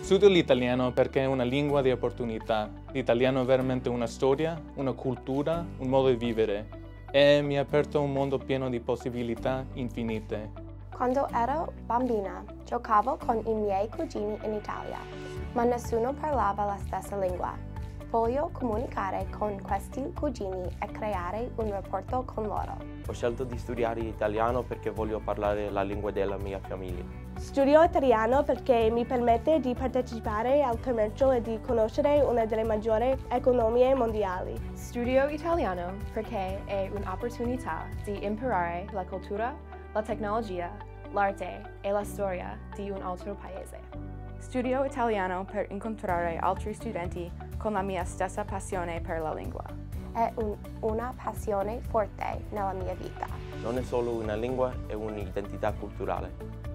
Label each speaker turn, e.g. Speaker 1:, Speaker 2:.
Speaker 1: Studio l'italiano perché è una lingua di opportunità. L'italiano è veramente una storia, una cultura, un modo di vivere e mi ha aperto un mondo pieno di possibilità infinite.
Speaker 2: Quando ero bambina, giocavo con i miei cugini in Italia, ma nessuno parlava la stessa lingua. Voglio comunicare con questi cugini e creare un rapporto con loro.
Speaker 3: Ho scelto di studiare italiano perché voglio parlare la lingua della mia famiglia.
Speaker 4: Studio italiano perché mi permette di partecipare al commercio e di conoscere una delle maggiori economie mondiali.
Speaker 5: Studio italiano perché è un'opportunità di imparare la cultura, la tecnologia, l'arte e la storia di un altro paese.
Speaker 6: Studio italiano per incontrare altri studenti con la mia stessa passione per la lingua.
Speaker 2: È una passione forte nella mia vita.
Speaker 3: Non è solo una lingua, è un'identità culturale.